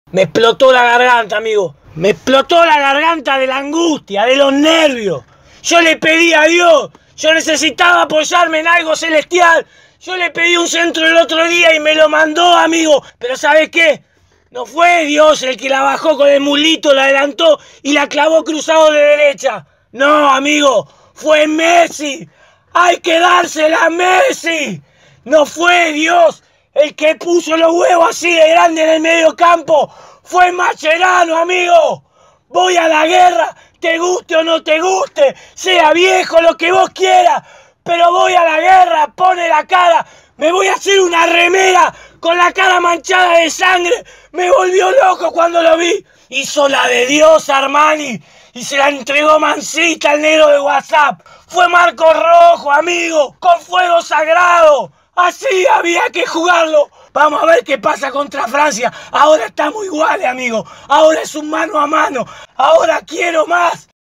Me explotó la garganta, amigo. Me explotó la garganta de la angustia, de los nervios. Yo le pedí a Dios, yo necesitaba apoyarme en algo celestial. Yo le pedí un centro el otro día y me lo mandó, amigo. Pero ¿sabes qué? No fue Dios el que la bajó con el mulito, la adelantó y la clavó cruzado de derecha. No, amigo, fue Messi. Hay que dársela a Messi. No fue Dios el que puso los huevos así de grande en el medio campo. Fue Mascherano, amigo. Voy a la guerra, te guste o no te guste, sea viejo, lo que vos quieras, pero voy a la guerra, pone la cara. Me voy a hacer una remera con la cara manchada de sangre. Me volvió loco cuando lo vi. Hizo la de Dios, Armani, y se la entregó Mancita, al negro de WhatsApp. Fue Marco Rojo, amigo, con fuego sagrado. Así había que jugarlo. Vamos a ver qué pasa contra Francia. Ahora estamos iguales, amigo. Ahora es un mano a mano. Ahora quiero más.